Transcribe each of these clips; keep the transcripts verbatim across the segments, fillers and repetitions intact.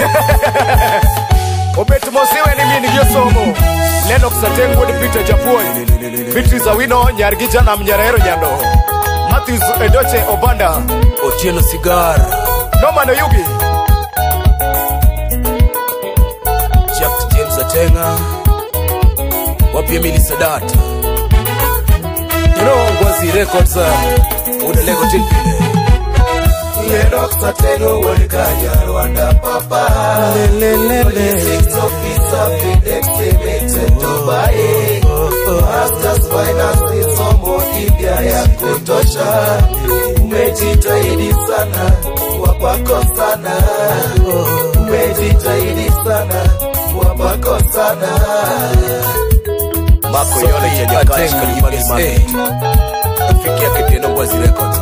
Obet mosiwe ni mini yosomo Lennox Ateng wodi Peter Japuoy Beatrice Awino nyargija na mnyarero nyando Matthews Edoche Obanda Otieno Cigar Noma no Yugi Jack James Atenga Wapi Emily Sadata You know Ngwazi Records Uda Lego Tilpile Lennox Ateng wodi Kanya Rwanda Papa Logistics officer FedEx Limited Dubai Masters Finance somo India ya kutosha Umejitahidi sana wapako sana Umejitahidi sana wapako sana Mako yole ya nyakachi kalipani mami Fikia kitendo Ngwazi Records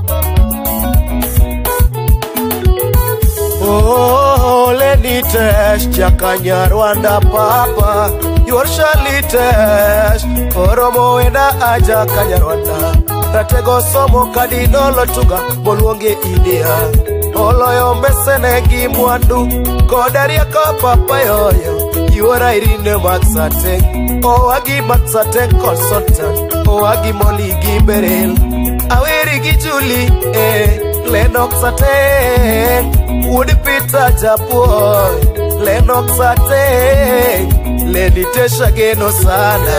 Oh, Lenny Tesh, Chakanya Rwanda Papa, you're Shirley Tesh, Oromo enda aja Kanya Rwanda, Ratego somo kadinolo tuga, Bolwonge India, Oloyo mbesene gimwandu, Kodaria ko papa yoyo, you are Irene Max Ateng, O agi Max Ateng consultant, O agi Molly Gimberel, Aweri Gijuli, eh, Lennox Ateng, Woody Peter Japuoy, Lennox Ateng, Lenny Tesh ageno sana.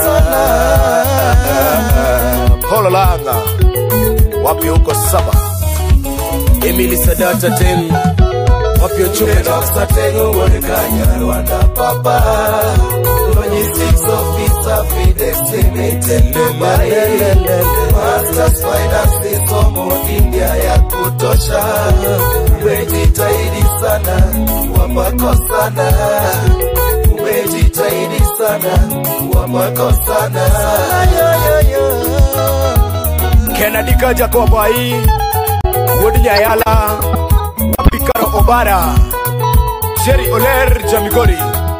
Hololanga Wapi uko saba Emily Sadata Ateng Wapi uchuka Lennox Ateng wodi Kanya Rwanda Papa Logistics officer FedEx Limited Dubai Masters Finance somo India ya kutosha Umejitahidi sana wapako sana Umejitahidi sana wapako sana Kennedy Kaja Kobai Wodi Nyayala Wapi Karo Obara Jerry Oler Jamigori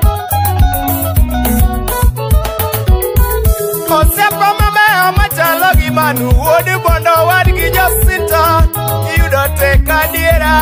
Osepa mame omachalogi manu Wodi bondo wadgi Jacinta Yudo teka diera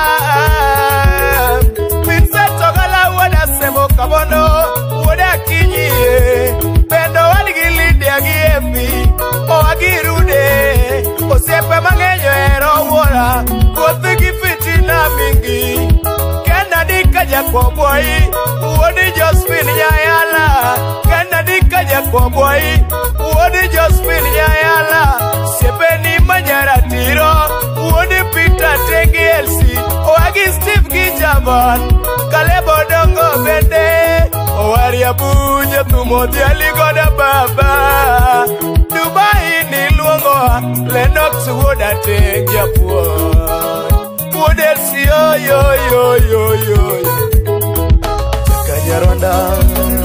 Pinse togala wada semo kabondo Wada kinyiye Pendo wadgi Lydia Giefi Oagi rude Osepa mangenyo ero wora Kothi gifitina mingi Kennedy Kaja Koboy Wodi Josephine Nyayala Kennedy Kaja Koboy Wodi Josephine Nyayala Sepeni Manyara Tiro Wodi Peter Teng Elsi Oagi Steve Gijaban Kalebo Dongo Bende Owari Abuja Tumoti Aligoda Baba Dubai ni luongo Lennox Wood Ateng Japuoy Wood Elsi yo yo yo yo yo Kanya Rwanda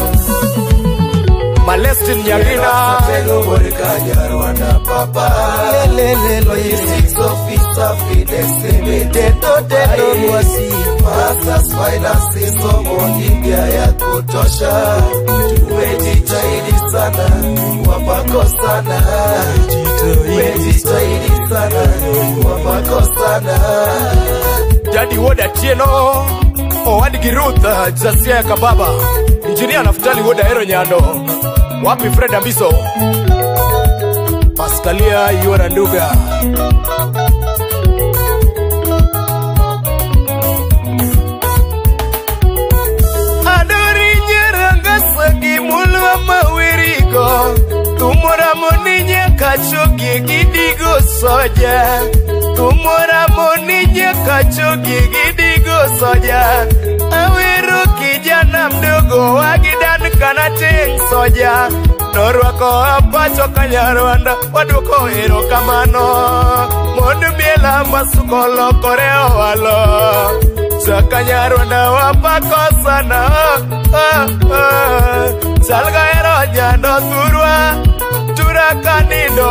Malestin Nyagina Ateng wodi Kanya Rwanda Papa Logistics officer FedEx Limited Dubai Masters Finance somo India ya kutosha Umejitahidi sana wapako sana Umejitahidi sana wapako sana Jadi Woda Tieno Owadi Giruth Jasia Kababa Engineer Naftali Woda Ero Nyando Wapi Fred Ambiso Pascalia Yuara Nduga Adori Nyeranga Sagi Mulwa Mawirigo Tumora Moninye Kachogi Gidigo Soja Tumora Moninye Kachogi Gidigo Soja Awiru kijana mdogo Wagidan Kanateng Soja Norwako apacho Kanya Rwanda Waduko ero kamano Mondu miela masukolo koreo walo Kanya Rwanda wapako sana Salga ero nyando turwa Turakanido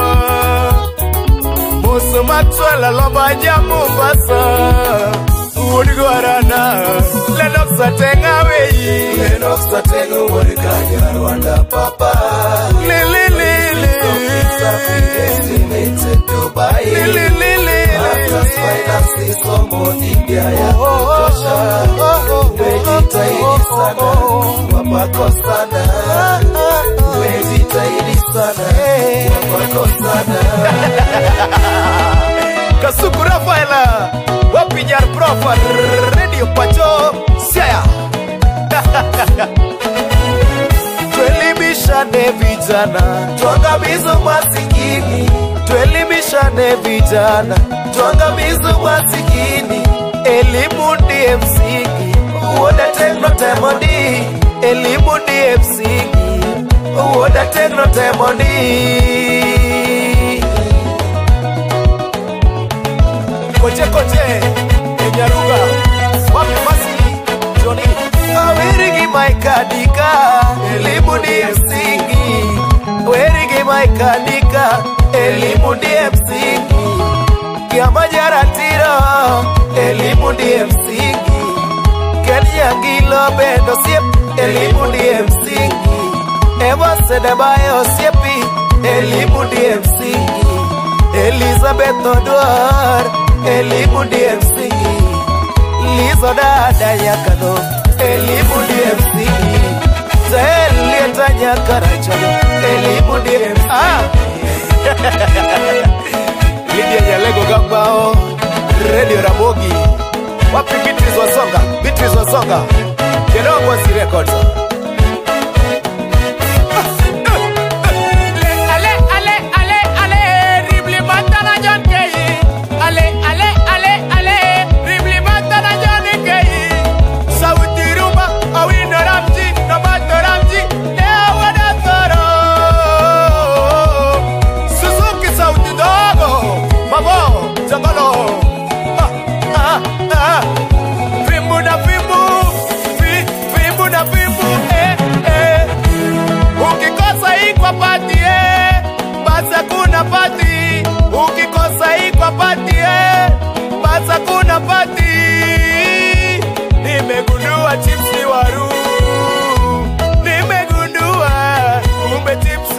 Musu Maxwell Lomba Jamumbasa Udiguarana Lennox Ateng awei Lennox Ateng wodi Kanya Rwanda Papa Lili lili Dubai Masters Finance somo India ya kutosha sana, wapako sana, umejitahidi sana, wapako sana. Kasuku Rafaela, wapinyar profa, radio pacho, siya. Tuelimishane vijana, tuangamize masikini. Tuelimishane vijana, tuangamize masikini. Elimu ndiye msingi, uoda tekno temoni. Elimu ndiye msingi, uoda tekno temoni. Koche koche, Enyaruga, wapi masi, Johnny. Awirigi maikanika, elimu ndiye msingi. Awirigi maikanika, elimu ndiye msingi. Kiama jaratiro, elimu ndiye msingi. Kenya ngilo bendo siep, elimu ndiye msingi. Ewa sedebayo siepi, elimu ndiye msingi. Elizabeth Odwar, elimu ndiye msingi. Lizo dada yakado, elimu ndiye msingi. Zelieta nyakarachono, elimu ndiye msingi. Lydia Nyalego Gambao, Radio Ramogi. Wapi Beatrice Wasonga, Beatrice Wasonga. Kenongwa si records. Ale, ale, ale, ale, ribli matana John Kay. Ale, ale, ale, ale, ribli matana John Kay. SautiRhumba, awino Ramji, Nomato Ramji, Lea Wadatoro. Suzuki Sauti Dogo, Mamo, Jangolo. Ah, ah, ah. Fimbu na fimbu, fi, fimbu na fimbu, eh, eh. Ukikosa ikwa pati, eh, basa kuna pati. Ukikosa ikwa pati, eh, basa kuna pati. Nimegundua chips ni waru, nimegundua kumbe chips